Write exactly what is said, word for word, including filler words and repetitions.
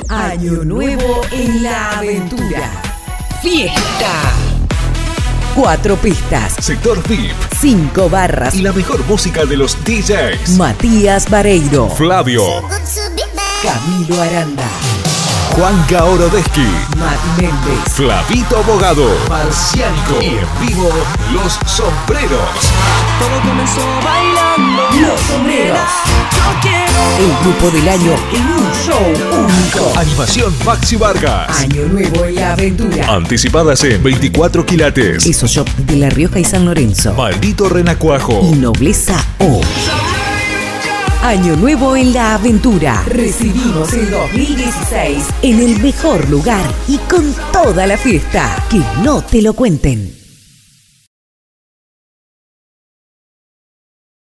Año nuevo en la aventura. Fiesta. Cuatro pistas. Sector V I P. Cinco barras. Y la mejor música de los D Js. Matías Vareiro. Flavio. Camilo Aranda. Juan Gaorodeschi. Mati Méndez. Flavito Abogado. Marciánico. Y en vivo, Los Sombreros. Todo comenzó bailando. Los Sombreros. Yo quiero. El grupo del año en un show único. Animación Maxi Vargas. Año nuevo en la aventura. Anticipadas en veinticuatro quilates. Eso Shop de La Rioja y San Lorenzo. Maldito Renacuajo. Y Nobleza O. Año nuevo en la aventura. Recibimos el dos mil dieciséis en el mejor lugar y con toda la fiesta. Que no te lo cuenten.